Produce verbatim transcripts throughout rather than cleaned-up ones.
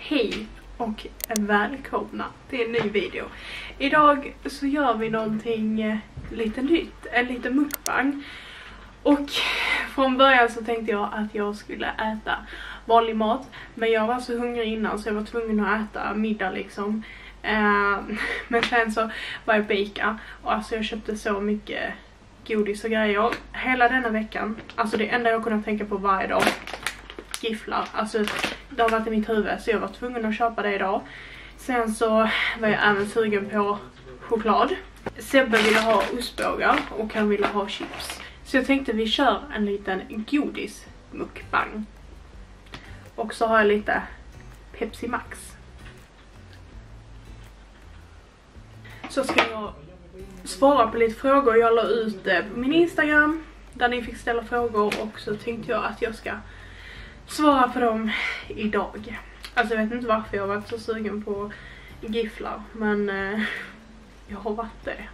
Hej och välkomna till en ny video. Idag så gör vi någonting lite nytt, en liten mukbang. Och från början så tänkte jag att jag skulle äta vanlig mat, men jag var så hungrig innan så jag var tvungen att äta middag liksom. Uh, men sen så var jag baka och alltså jag köpte så mycket godis och grejer hela denna veckan. Alltså det enda jag kunde tänka på varje dag, gifflar. Alltså det har varit i mitt huvud så jag var tvungen att köpa det idag. Sen så var jag även sugen på choklad. Sebbe ville ha ostbågar och han ville ha chips. Så jag tänkte vi kör en liten godismukbang. Och så har jag lite Pepsi Max. Så ska jag svara på lite frågor. Jag la ut det på min Instagram där ni fick ställa frågor. Och så tänkte jag att jag ska svara på dem idag. Alltså jag vet inte varför jag har varit så sugen på gifflar. Men eh, jag har varit det.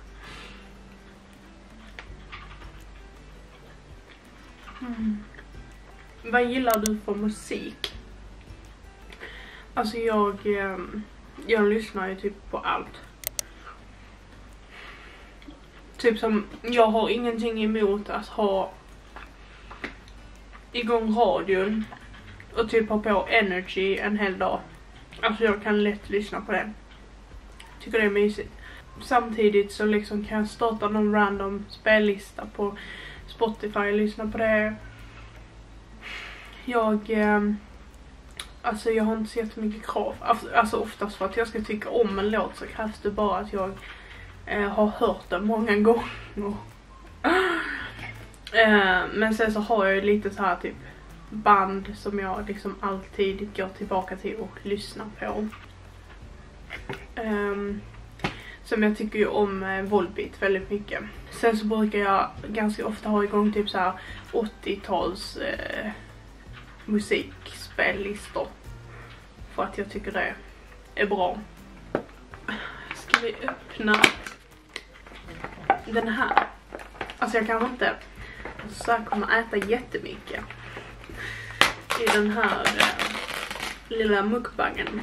Mm. Vad gillar du för musik? Alltså jag, eh, jag lyssnar ju typ på allt. Typ som, jag har ingenting emot att ha igång radion och typ ha på Energy en hel dag. Alltså jag kan lätt lyssna på det. Tycker det är mysigt. Samtidigt så liksom kan jag starta någon random spellista på Spotify och lyssna på det. Jag, eh, alltså jag har inte så jättemycket krav. Alltså oftast för att jag ska tycka om en låt så krävs det bara att jag eh, har hört den många gånger. Eh, men sen så har jag lite så här typ band som jag liksom alltid går tillbaka till och lyssnar på. Um, som jag tycker ju om eh, Volbeat väldigt mycket. Sen så brukar jag ganska ofta ha igång typ så här åttio-tals eh, musikspellistor. För att jag tycker det är bra. Ska vi öppna den här? Alltså jag kan inte så här kommer äta jättemycket i den här eh, lilla mukbangen.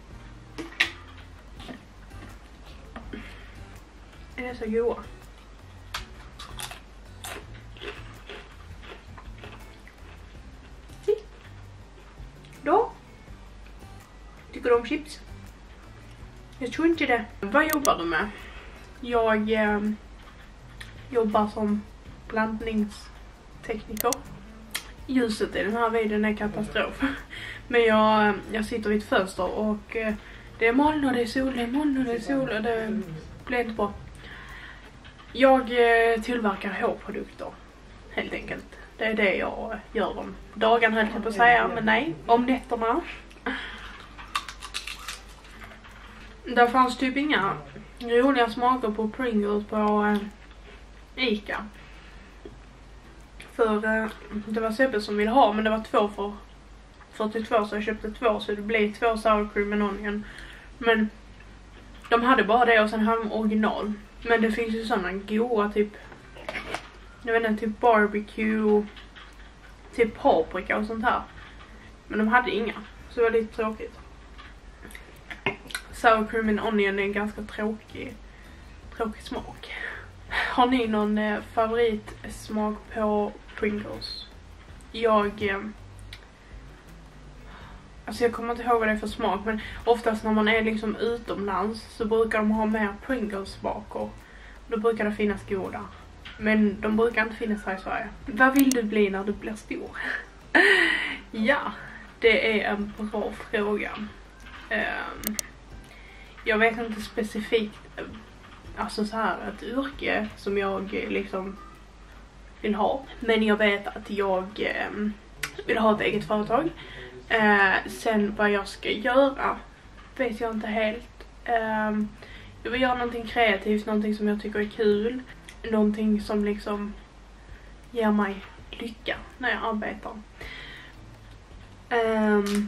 Är det så goda? Då? Tycker du om chips? Jag tror inte det. Vad jobbar du med? Jag eh, jobbar som blandningstekniker. Ljuset i den här videon är katastrof. Men jag, jag sitter vid ett fönster och eh, det är moln och det är sol, det är moln och det är sol och det blir inte bra. Jag eh, tillverkar hårprodukter, helt enkelt. Det är det jag gör om dagen, höll jag på att säga, men nej, om nätterna. Där fanns typ inga roliga smaker på Pringles på eh, Ica. För eh, det var Sebbe som ville ha, men det var två för fyrtiotvå så jag köpte två så det blev två sour cream and onion. Men de hade bara det och sen hade de original. Men det finns ju sådana goda typ, jag vet inte, typ barbecue, typ paprika och sånt här. Men de hade inga, så det var lite tråkigt. Sour cream and onion är en ganska tråkig, tråkig smak. Har ni någon eh, favoritsmak på Pringles? Jag... Eh, alltså jag kommer inte ihåg vad det är för smak, men oftast när man är liksom utomlands så brukar de ha mer Pringles-smaker. Då brukar det finnas goda. Men de brukar inte finnas här i Sverige. Vad vill du bli när du blir stor? Ja, det är en bra fråga. Um, jag vet inte specifikt, alltså så här ett yrke som jag liksom vill ha. Men jag vet att jag um, vill ha ett eget företag. Uh, sen vad jag ska göra vet jag inte helt. Uh, jag vill göra någonting kreativt, någonting som jag tycker är kul. Någonting som liksom ger mig lycka när jag arbetar. Um,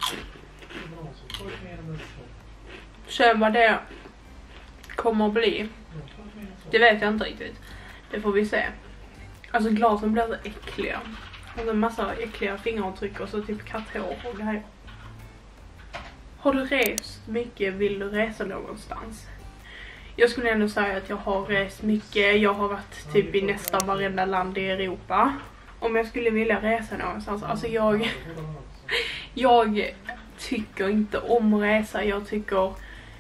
sen vad det kommer att bli, det vet jag inte riktigt. Det får vi se. Alltså glasen blir så äckliga. Och en massa äckliga fingeravtryck och så typ katthår och grejer. Har du rest mycket? Vill du resa någonstans? Jag skulle ändå säga att jag har rest mycket. Jag har varit typ i nästan varenda land i Europa. Om jag skulle vilja resa någonstans. Alltså jag... jag tycker inte om att resa. Jag tycker...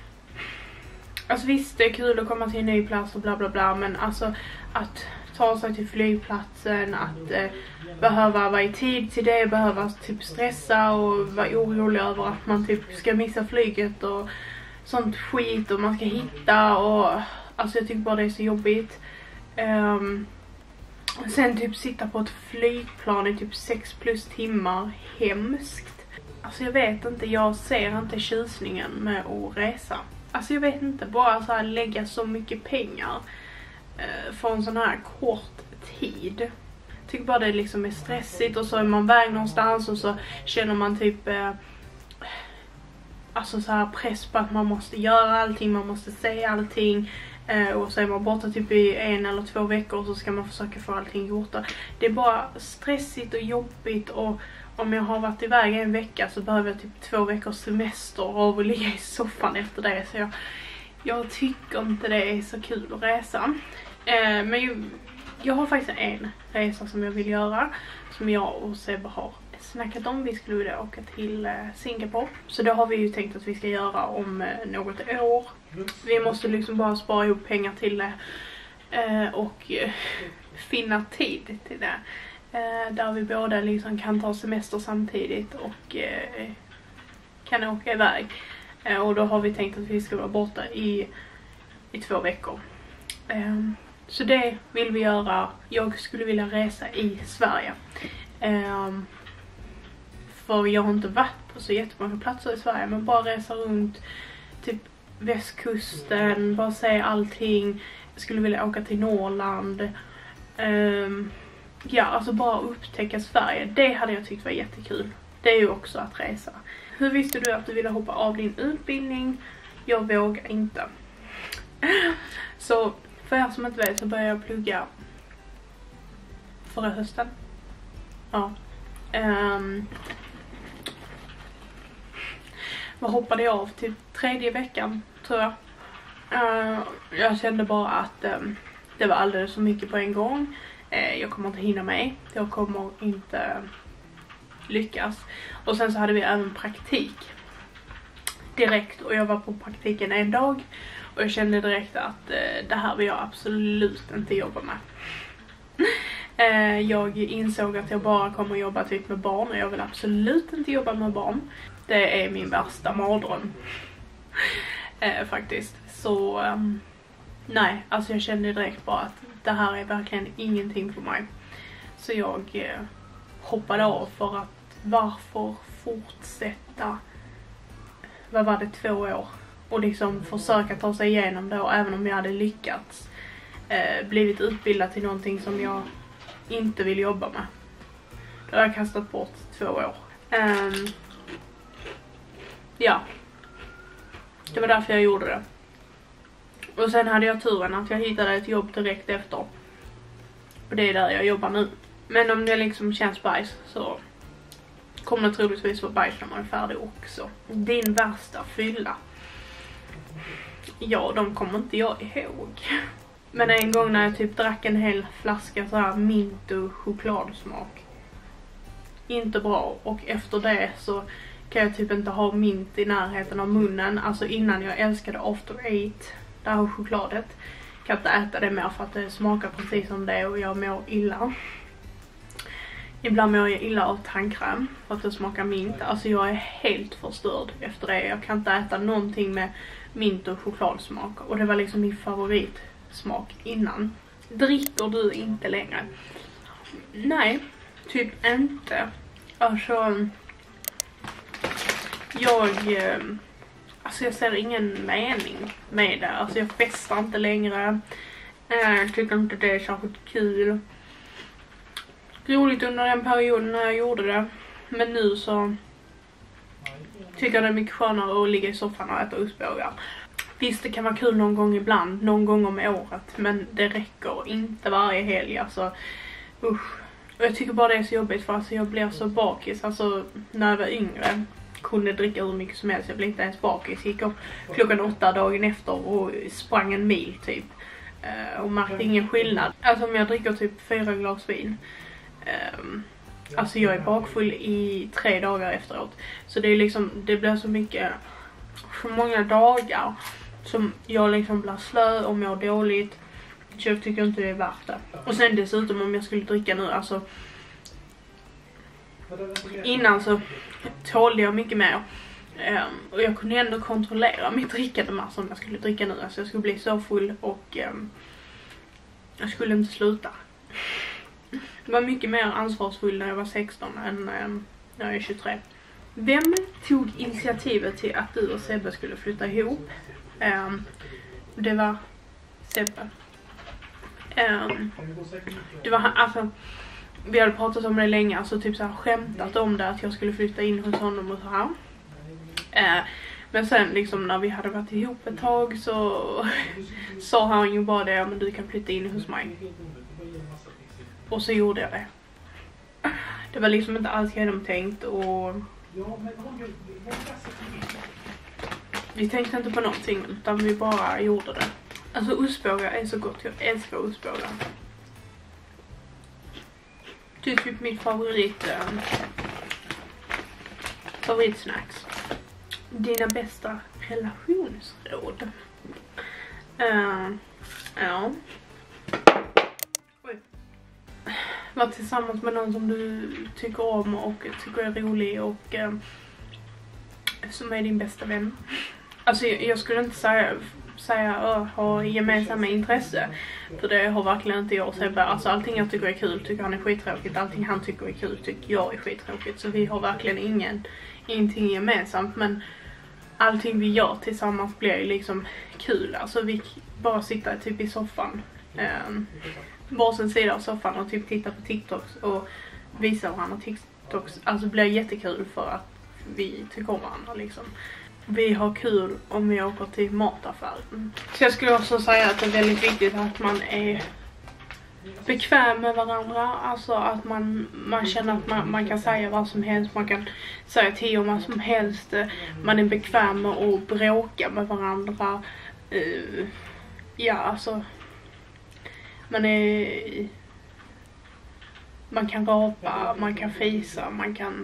Alltså visst, det är kul att komma till en ny plats och bla bla bla. Men alltså att ta sig till flygplatsen. Att eh, behöva vara i tid till det. Behöva typ stressa och vara orolig över att man typ ska missa flyget och sånt skit och man ska hitta och alltså jag tycker bara det är så jobbigt. Um, sen typ sitta på ett flygplan i typ sex plus timmar, hemskt. Alltså jag vet inte, jag ser inte tjusningen med att resa. Alltså jag vet inte, bara så här lägga så mycket pengar uh, för en sån här kort tid. Jag tycker bara det liksom är stressigt och så är man väg någonstans och så känner man typ uh, alltså så här press på att man måste göra allting, man måste säga allting eh, och så är man borta typ i en eller två veckor och så ska man försöka få allting gjort. Det är bara stressigt och jobbigt och om jag har varit iväg en vecka så behöver jag typ två veckors semester och ligga i soffan efter det. Så jag, jag tycker inte det är så kul att resa. Eh, men jag, jag har faktiskt en resa som jag vill göra som jag och Seb har snackat om. Vi skulle vilja åka till eh, Singapore. Så det har vi ju tänkt att vi ska göra om eh, något år. Vi måste liksom bara spara ihop pengar till det. Eh, och eh, finna tid till det. Eh, där vi båda liksom kan ta semester samtidigt och eh, kan åka iväg. Eh, och då har vi tänkt att vi ska vara borta i, i två veckor. Eh, så det vill vi göra. Jag skulle vilja resa i Sverige. Eh, För jag har inte varit på så jättemånga platser i Sverige. Men bara resa runt typ västkusten. Bara se allting. Jag skulle vilja åka till Norrland. Um, ja, alltså bara upptäcka Sverige. Det hade jag tyckt var jättekul. Det är ju också att resa. Hur visste du att du ville hoppa av din utbildning? Jag vågar inte. Så för er som inte vet så började jag plugga förra hösten. Ja. Um, Vad hoppade jag av till tredje veckan tror jag. Uh, jag kände bara att um, det var alldeles så mycket på en gång. Uh, jag kommer inte hinna med. Jag kommer inte lyckas. Och sen så hade vi även praktik direkt. Och jag var på praktiken en dag. Och jag kände direkt att uh, det här vill jag absolut inte jobba med. uh, jag insåg att jag bara kommer jobba typ med barn. Och jag vill absolut inte jobba med barn. Det är min värsta mardröm. eh, faktiskt. Så um, nej, alltså jag kände direkt bara att det här är verkligen ingenting för mig. Så jag eh, hoppade av för att varför fortsätta, vad var det, två år. Och liksom försöka ta sig igenom det. Och även om jag hade lyckats eh, blivit utbildad till någonting som jag inte vill jobba med. Då har jag kastat bort två år. Um, Ja, det var därför jag gjorde det. Och sen hade jag turen att jag hittade ett jobb direkt efter. Och det är där jag jobbar nu. Men om det liksom känns bajs så kommer det troligtvis vara bajs när man är färdig också. Din värsta fylla. Ja, de kommer inte jag ihåg. Men en gång när jag typ drack en hel flaska så här mint och chokladsmak. Inte bra. Och efter det så kan jag typ inte ha mint i närheten av munnen. Alltså innan jag älskade After Eight, det här chokladet. Kan inte äta det mer för att det smakar precis som det och jag mår illa. Ibland mår jag illa av tandkräm för att det smakar mint. Alltså jag är helt förstörd efter det. Jag kan inte äta någonting med mint och chokladsmak. Och det var liksom min favoritsmak innan. Dricker du inte längre? Nej, typ inte. Alltså... Jag, alltså jag ser ingen mening med det. Alltså jag festar inte längre. Jag tycker inte det är särskilt kul. Roligt under den perioden när jag gjorde det. Men nu så tycker jag det är mycket skönare att ligga i soffan och äta ostbågar. Visst, det kan vara kul någon gång ibland, någon gång om året. Men det räcker inte varje helg. Alltså, usch. Och jag tycker bara det är så jobbigt för alltså jag blir så bakis. Alltså när jag var yngre. kunde dricka hur mycket som helst. Jag blev inte ens bakis. Gick upp klockan åtta dagen efter och sprang en mil typ. Uh, och märkte ingen skillnad. Alltså om jag dricker typ fyra glas vin. Um, alltså jag är bakfull i tre dagar efteråt. Så det är liksom, det blir så mycket, så många dagar som jag liksom blir slö och mår dåligt. Så jag tycker inte det är värt det. Och sen dessutom om jag skulle dricka nu, alltså innan så tålde jag mycket mer. Um, och jag kunde ändå kontrollera mitt drickande massa om jag skulle dricka nu. Alltså jag skulle bli så full och um, jag skulle inte sluta. Det var mycket mer ansvarsfull när jag var sexton än um, när jag är tjugotre. Vem tog initiativet till att du och Sebbe skulle flytta ihop? Um, det var Sebbe. Um, det var alltså, vi hade pratat om det länge, alltså typ så här skämtat om det, att jag skulle flytta in hos honom och så här. Uh, men sen liksom när vi hade varit ihop ett tag så sa han ju bara det, ja, men du kan flytta in hos mig. Och så gjorde jag det. Det var liksom inte alls genomtänkt och vi tänkte inte på någonting utan vi bara gjorde det. Alltså ostbågar är så gott, jag älskar ostbågar. Det är typ mitt favorit äh, favoritsnacks. Dina bästa relationsråd. Uh, ja. Oj. Var tillsammans med någon som du tycker om och tycker är rolig och uh, som är din bästa vän. Alltså jag, jag skulle inte säga säga att ha gemensamma intresse, för det har verkligen inte jag och Sebbe. Alltså allting jag tycker är kul tycker han är skittråkigt, allting han tycker är kul tycker jag är skittråkigt, så vi har verkligen ingen ingenting gemensamt, men allting vi gör tillsammans blir ju liksom kul. Alltså vi bara sitter typ i soffan, um, varsin sida av soffan och typ tittar på TikToks och visar varandra TikToks. Alltså blir jättekul för att vi tycker om varandra liksom. Vi har kul om vi åker till mataffären. Så jag skulle också säga att det är väldigt viktigt att man är bekväm med varandra. Alltså att man, man känner att man, man kan säga vad som helst. Man kan säga till om vad som helst. Man är bekväm med att bråka med varandra. Uh, ja, alltså. Man är... Man kan rapa, man kan fisa, man kan...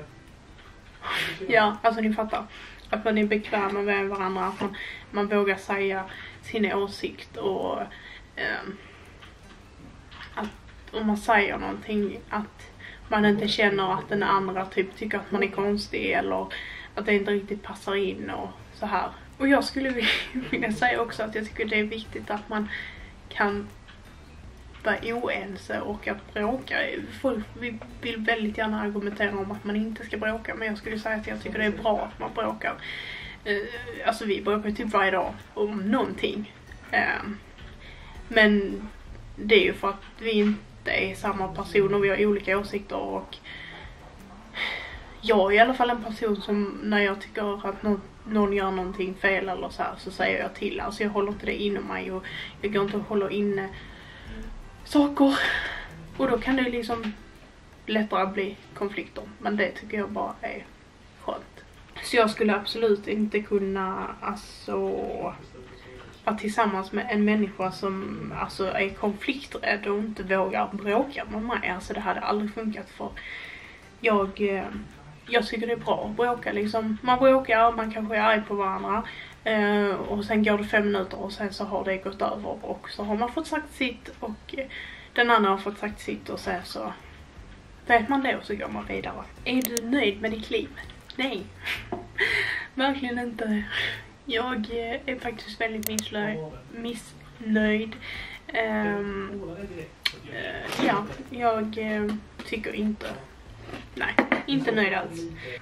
Ja, alltså ni fattar. Att man är bekväm med varandra, att man, man vågar säga sin åsikt och eh, att om man säger någonting att man inte känner att den andra typ tycker att man är konstig eller att det inte riktigt passar in och så här. Och jag skulle vilja säga också att jag tycker det är viktigt att man kan vara oense och att bråka. Folk vill väldigt gärna argumentera om att man inte ska bråka, men jag skulle säga att jag tycker det är bra att man bråkar. Uh, alltså vi bråkar typ varje dag om någonting. Uh, men det är ju för att vi inte är samma person och vi har olika åsikter, och jag är i alla fall en person som när jag tycker att någon, någon gör någonting fel eller så här, så säger jag till. Alltså jag håller inte det inom mig och jag går inte och håller inne saker, och då kan det liksom lättare bli konflikter, men det tycker jag bara är skönt. Så jag skulle absolut inte kunna alltså vara tillsammans med en människa som alltså är konflikträdd och inte vågar bråka med mig. Alltså det hade aldrig funkat, för jag jag tycker det är bra att bråka liksom. Man bråkar, man kanske är arg på varandra Uh, och sen går det fem minuter och sen så har det gått över och så har man fått sagt sitt och uh, den andra har fått sagt sitt och sen så vet man det och så går man vidare. Är du nöjd med ditt liv? Nej, verkligen inte. Jag uh, är faktiskt väldigt misslöjd, missnöjd. Um, uh, ja, jag uh, tycker inte, nej, inte nöjd alls.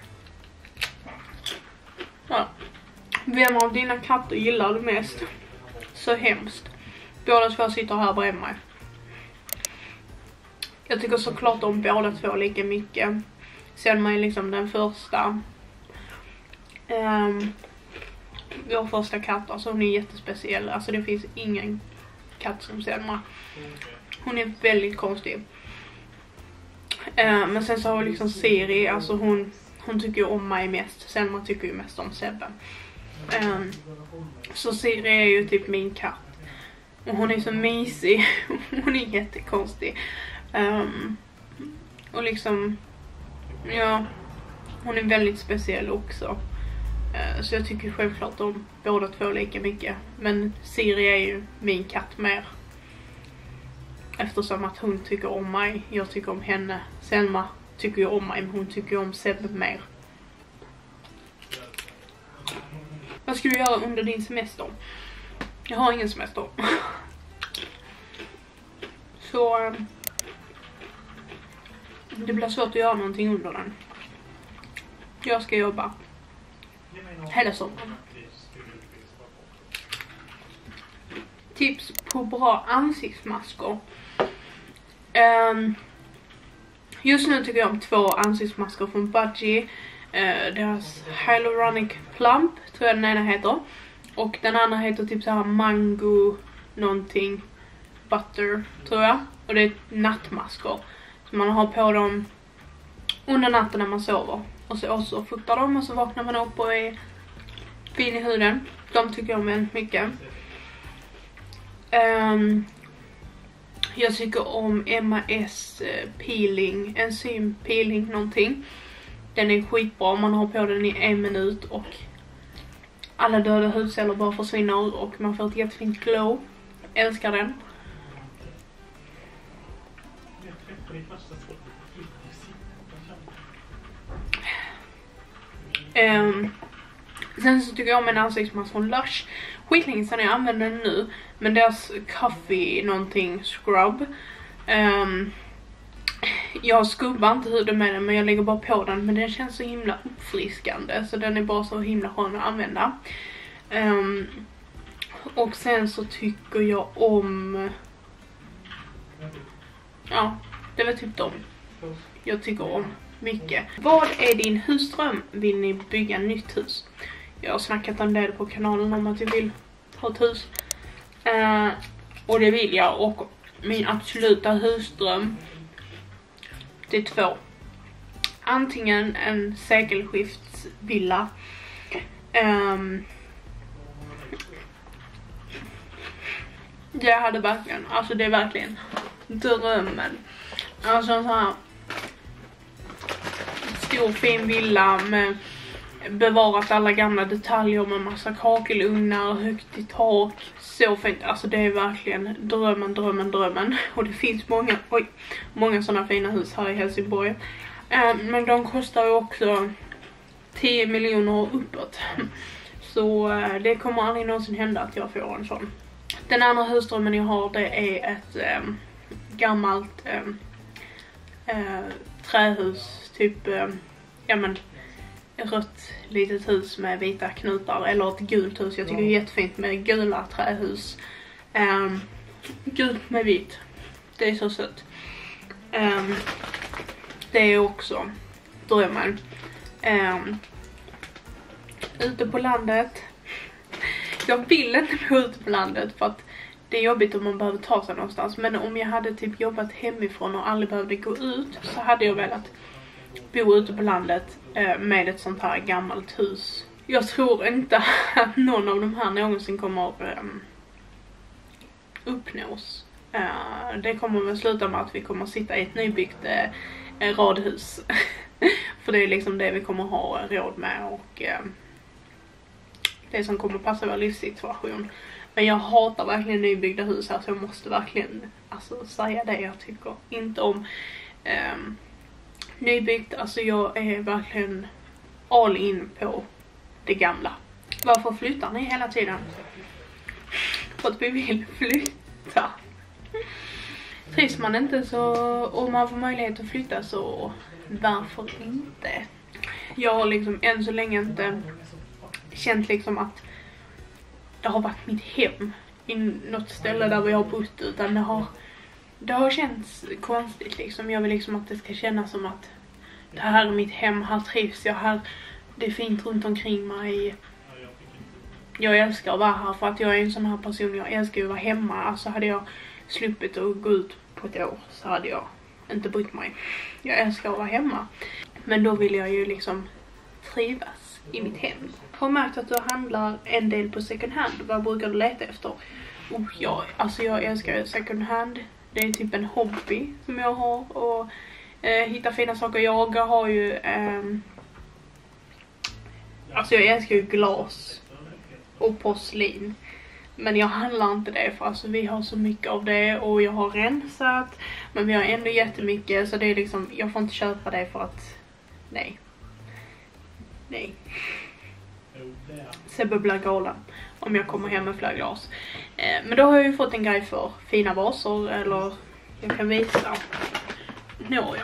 Ja. Vem av dina katter gillar du mest? Så hemskt. Båda två sitter här bredvid mig. Jag tycker såklart om båda två lika mycket. Selma är liksom den första. Um, vår första katt, alltså hon är jättespeciell. Alltså det finns ingen katt som Selma. Hon är väldigt konstig. Uh, men sen så har vi liksom Siri, alltså hon hon tycker ju om mig mest. Selma tycker ju mest om Sebbe. Um, så Siri är ju typ min katt. Och hon är så mysig. Hon är jättekonstig. Um, och liksom, ja, hon är väldigt speciell också. Uh, så jag tycker självklart om båda två lika mycket. Men Siri är ju min katt mer. Eftersom att hon tycker om mig. Jag tycker om henne. Selma tycker ju om mig, men hon tycker om Sebbe mer. Vad ska du göra under din semester? Jag har ingen semester. Så um, det blir svårt att göra någonting under den. Jag ska jobba hela sommaren. Tips på bra ansiktsmasker. Um, just nu tycker jag om två ansiktsmasker från Budgie. Uh, deras Hyaluronic Plump tror jag den ena heter. Och den andra heter typ så här mango någonting butter tror jag. Och det är nattmasker. Så man har på dem under natten när man sover. Och så också fuktar de och så vaknar man upp och är fin i huden. De tycker jag om väldigt mycket. Um, jag tycker om M A S peeling, enzym peeling någonting. Den är skitbra, man har på den i en minut och alla döda hudceller bara försvinner och man får ett jättefint glow. Älskar den. Um, sen så tycker jag om en ansiktsmask från Lush. Skitlänge sedan jag använder den nu. Men deras coffee någonting scrub. Um, jag skubbar inte huden med den, men jag lägger bara på den. Men den känns så himla uppfriskande. Så den är bara så himla skön att använda. Um, och sen så tycker jag om... Ja, det var typ dem jag tycker om mycket. Vad är din husdröm? Vill ni bygga nytt hus? Jag har snackat en del på kanalen om att jag vill ha ett hus. Uh, och det vill jag. Och min absoluta husdröm, det är två. Antingen en sekelskiftsvilla. Um, jag hade verkligen, alltså det är verkligen drömmen. Alltså en sån här stor fin villa med bevarat alla gamla detaljer med massa kakelugnar, högt i tak, så fint. Alltså det är verkligen drömmen, drömmen, drömmen. Och det finns många, oj, många sådana fina hus här i Helsingborg. Eh, men de kostar ju också tio miljoner uppåt. Så eh, det kommer aldrig någonsin hända att jag får en sån. Den andra husdrömmen jag har, det är ett eh, gammalt eh, eh, trähus, typ eh, ja men rött litet hus med vita knutar, eller ett gult hus. Jag tycker det är jättefint med gula trähus. Um, gult med vitt. Det är så sött. Um, det är också drömmen. Um, ute på landet. Jag vill inte bo ute på landet för att det är jobbigt om man behöver ta sig någonstans. Men om jag hade typ jobbat hemifrån och aldrig behövde gå ut, så hade jag velat bo ute på landet eh, med ett sånt här gammalt hus. Jag tror inte att någon av de här någonsin kommer att eh, uppnås. Eh, det kommer väl sluta med att vi kommer sitta i ett nybyggt eh, radhus. För det är liksom det vi kommer ha råd med och eh, det som kommer passa vår livssituation. Men jag hatar verkligen nybyggda hus här, så jag måste verkligen alltså, säga det jag tycker inte om. Eh, nybyggt, alltså jag är verkligen all in på det gamla. Varför flyttar ni hela tiden? För att vi vill flytta. Trivs man inte så, om man får möjlighet att flytta, så varför inte? Jag har liksom än så länge inte känt liksom att det har varit mitt hem i något ställe där vi har bott, utan det har Det har känts konstigt liksom. Jag vill liksom att det ska kännas som att det här är mitt hem, här trivs jag, här, det är fint runt omkring mig. Jag älskar att vara här för att jag är en sån här person, jag älskar att vara hemma. Alltså hade jag sluppit att gå ut på ett år så hade jag inte brytt mig. Jag älskar att vara hemma. Men då vill jag ju liksom trivas i mitt hem. Har märkt att du handlar en del på second hand. Vad brukar du leta efter? Oh, ja, alltså jag älskar second hand. Det är typ en hobby som jag har. Och eh, hitta fina saker. Jag har ju... Eh, alltså jag älskar ju glas och porslin. Men jag handlar inte det för alltså vi har så mycket av det och jag har rensat. Men vi har ändå jättemycket så det är liksom, jag får inte köpa det för att, nej. Nej. Sebbe blir galen om jag kommer hem med fler glas. Eh, men då har jag ju fått en grej för fina vaser eller jag kan visa. Nå ja.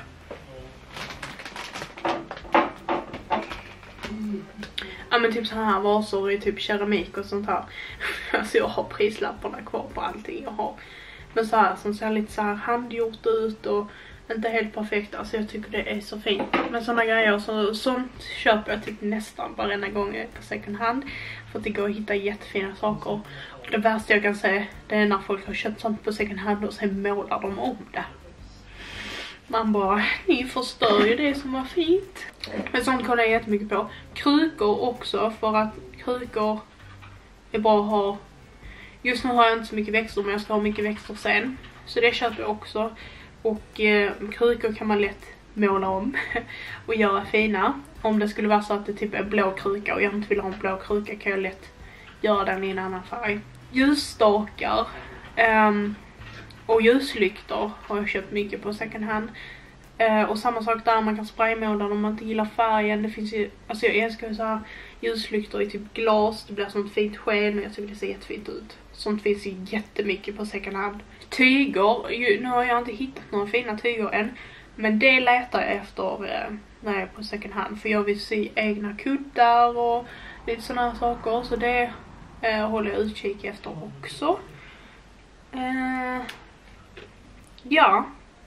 Ja men typ så här vaser i typ keramik och sånt här. Alltså jag har prislapparna kvar på allting jag har. Men så här som ser lite så här handgjort ut och inte helt perfekt. Alltså jag tycker det är så fint. Men såna grejer så, sånt köper jag typ nästan varenda gång jag är på second hand. För att det går att hitta jättefina saker. Och det värsta jag kan säga det är när folk har köpt sånt på second hand och sen målar de om det. Man bara, ni förstör ju det som var fint. Men sånt kollar jag jättemycket på. Krukor också, för att krukor är bra att ha. Just nu har jag inte så mycket växter, men jag ska ha mycket växter sen. Så det köper jag också. Och eh, krukor kan man lätt måla om och göra fina. Om det skulle vara så att det typ är blå kruka och jag inte vill ha en blå kruka kan jag lätt göra den i en annan färg. Ljusstakar. Um, Och ljuslyktor har jag köpt mycket på second hand. Eh, och samma sak där, man kan spraymåla om man inte gillar färgen. Det finns ju, alltså jag älskar ju så här ljuslyktor i typ glas. Det blir sånt fint sken och jag tycker det ser jättefint ut. Sånt finns ju jättemycket på second hand. Tyger, ju, nu har jag inte hittat några fina tyger än. Men det letar jag efter eh, när jag är på second hand. För jag vill se egna kuddar och lite sådana här saker. Så det eh, håller jag utkik efter också. Eh... Ja.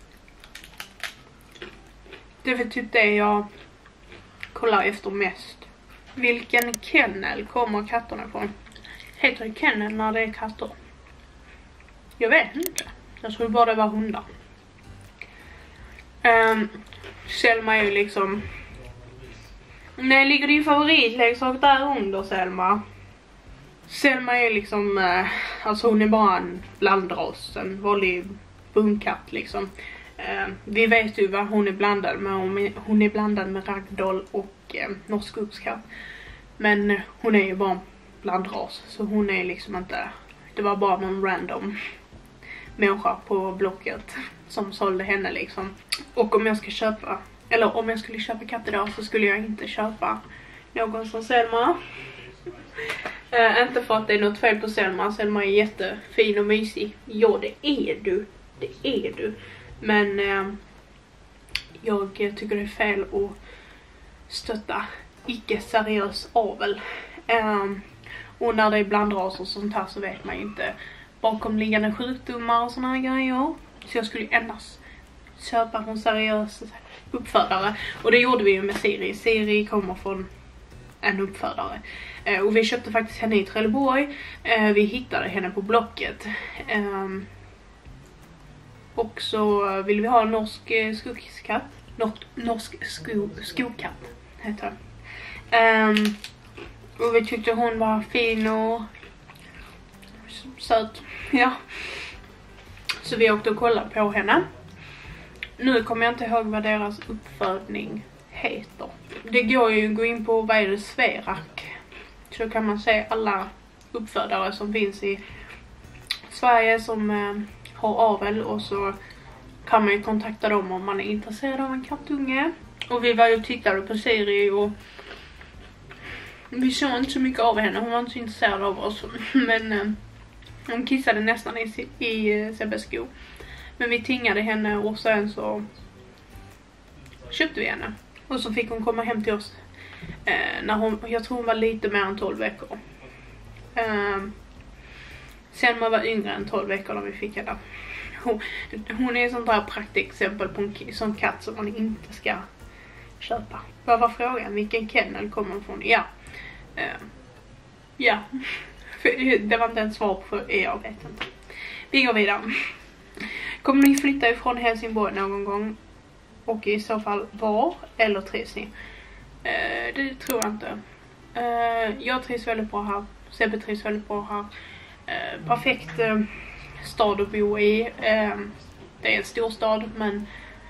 Det är väl typ det jag kollar efter mest. Vilken kennel kommer katterna ifrån? Heter det kennel när det är katter? Jag vet inte. Jag tror bara det var hundar. Um, Selma är ju liksom... Nej, ligger din favoritleksak där under, Selma? Selma är liksom... Uh, alltså hon är bara en blandras. En vanlig bunkatt liksom. Uh, vi vet ju vad hon är blandad med. Hon är blandad med ragdoll och uh, norsk uppskatt. Men uh, hon är ju bara en blandras. Så hon är liksom inte... Det var bara någon random människa på Blocket som sålde henne liksom. Och om jag ska köpa... Eller om jag skulle köpa katt idag så skulle jag inte köpa någon som Selma. Uh, inte för att det är något fel på Selma. Selma är jättefin och mysig. Ja, det är du. Det är du. Men uh, jag tycker det är fel att stötta icke-seriös avel. Uh, och när det är blandraser och sånt här så vet man ju inte bakomliggande sjukdomar och såna här grejer. Så jag skulle endast köpa en seriös uppfödare. Och det gjorde vi ju med Siri. Siri kommer från en uppfödare. Uh, och vi köpte faktiskt henne i Trelleborg. Uh, vi hittade henne på Blocket. Um, och så vill vi ha en norsk uh, skogskatt. Nor- norsk sko skogkatt heter det. Um, och vi tyckte hon var fin och söt. Ja. Så vi åkte och kollade på henne. Nu kommer jag inte ihåg vad deras uppfödning heter. Det går ju att gå in på vad är det, Sverak. Så kan man se alla uppfödare som finns i Sverige som eh, har avel. Och så kan man ju kontakta dem om man är intresserad av en kattunge. Och vi var ju och tittade på Siri och vi såg inte så mycket av henne. Hon var inte så intresserad av oss. Men eh, hon kissade nästan i, i eh, Sebbes sko. Men vi tingade henne och sen så köpte vi henne. Och så fick hon komma hem till oss. Eh, när hon, jag tror hon var lite mer än tolv veckor. Eh, sen man var yngre än tolv veckor när vi fick henne. Hon, hon är ett sånt där praktexempel på en sån katt som man inte ska köpa. Vad var frågan? Vilken kennel kommer från? Ja. Eh, ja. Det var inte ett svar på, jag vet inte. Vi går vidare. Kommer ni flytta ifrån Helsingborg någon gång? Och i så fall var eller trivs ni? Uh, det tror jag inte. Uh, jag trivs väldigt bra här. Sebbe trivs väldigt bra här. Uh, perfekt uh, stad att bo i. Uh, det är en stor stad, men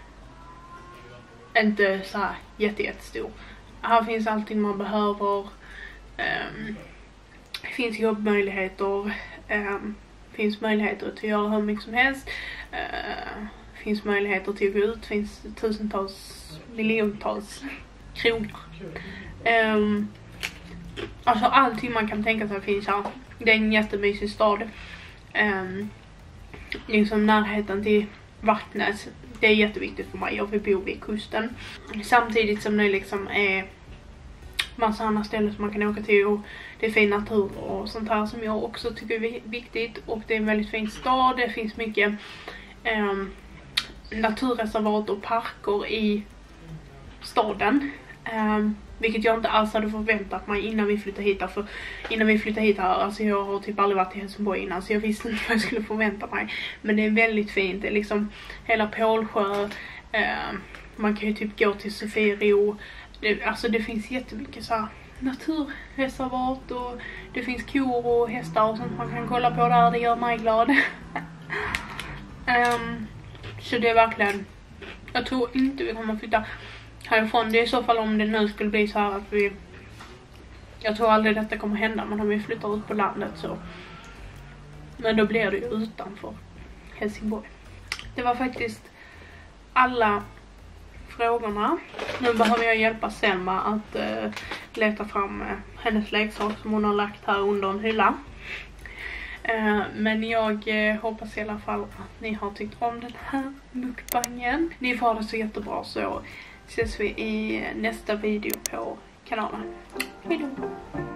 inte så här jätte, jättestor. Här finns allting man behöver. Um, det finns jobbmöjligheter. Um, finns möjligheter till att göra hur mycket som helst. Uh, finns möjligheter till att gå ut. Finns tusentals, miljontals kronor. Um, alltså allting man kan tänka sig finns här. Det är en jättemysig stad. Um, liksom närheten till vattnet. Det är jätteviktigt för mig. Jag vill bo vid kusten. Samtidigt som det liksom är massa andra ställen som man kan åka till. Och det är fin natur och sånt här som jag också tycker är viktigt. Och det är en väldigt fin stad. Det finns mycket um, naturreservat och parker i staden. Um, vilket jag inte alls hade förväntat mig innan vi flyttade hit. För innan vi flyttade hit här, alltså jag har typ aldrig varit i Helsingborg innan, så jag visste inte vad jag skulle förvänta mig. Men det är väldigt fint. Det är liksom hela Pålsjö. Uh, man kan ju typ gå till Sofiero. Det, alltså det finns jättemycket så här naturreservat och det finns kor och hästar och sånt man kan kolla på där. Det gör mig glad. um, så det är verkligen, jag tror inte vi kommer flytta härifrån. Det är i så fall om det nu skulle bli så här att vi, jag tror aldrig detta kommer hända, men om vi flyttar ut på landet så, men då blir det ju utanför Helsingborg. Det var faktiskt alla frågorna. Nu behöver jag hjälpa Selma att uh, leta fram uh, hennes leksak som hon har lagt här under en hylla. Uh, men jag uh, hoppas i alla fall att ni har tyckt om den här mukbangen. Ni får det så jättebra, så ses vi i nästa video på kanalen. Hej då!